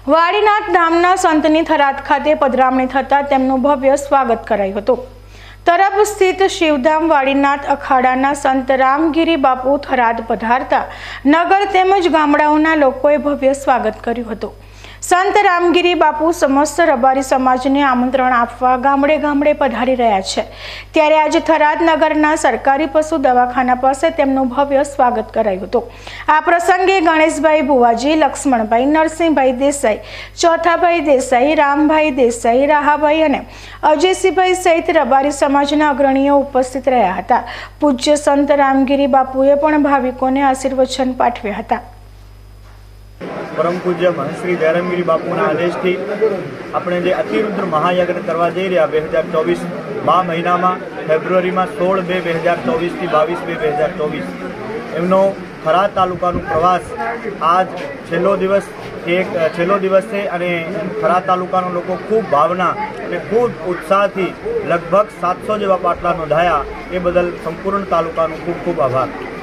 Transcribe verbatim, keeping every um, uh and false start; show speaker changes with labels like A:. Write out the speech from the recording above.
A: વાડીનાથ ધામના સંતની થરાદ ખાતે પધરામણી થતાં તેમનું ભવ્ય સ્વાગત કરાયું હતું। તરફ સ્થિત શિવધામ વાડીનાથ અખાડાના સંત રામગીરી બાપુ થરાદ પધારતા નગર તેમજ ગામડાઓના લોકોએ ભવ્ય સ્વાગત કર્યું હતું। संत रामगिरी बापू समस्त रबारी समाज ने आमंत्रण आपवा गामडे गामडे पधारी रह्या छे। त्यारे आज थराद नगरना सरकारी पशु दवाखाना पासे तेमनुं भव्य स्वागत करायुं हतुं। आ प्रसंगे गणेशभाई भुवाजी, लक्ष्मणभाई, नरसिंहभाई देसाई, चौथाभाई देसाई, रामभाई देसाई, राहाभाई अने अजयसिंहभाई सहित रबारी समाजना अग्रणीओ उपस्थित रह्या हता। पूज्य संत रामगिरी बापुए पण भाविकोने आशीर्वचन पाठव्या हता।
B: परम पूज्य महश्री जयरामगिरी बापूना आदेश थी अपने जे अतिरुद्र महायज्ञ करवा जई रह्या बे हज़ार चौबीस बा महीना में फेब्रुआरी में सोल बे बे हज़ार चौबीस थी बावीस बे बे हज़ार चौबीस एमनो थराद तालुकानु प्रवास आज छेल्लो दिवस एक छेल्लो दिवस है अने थराद तालुकानो लोको खूब भावना अने खूब उत्साह थी लगभग सात सौ जेवा पाटला नोंधाया ए बदल संपूर्ण तालुकानो खूब खूब आभार।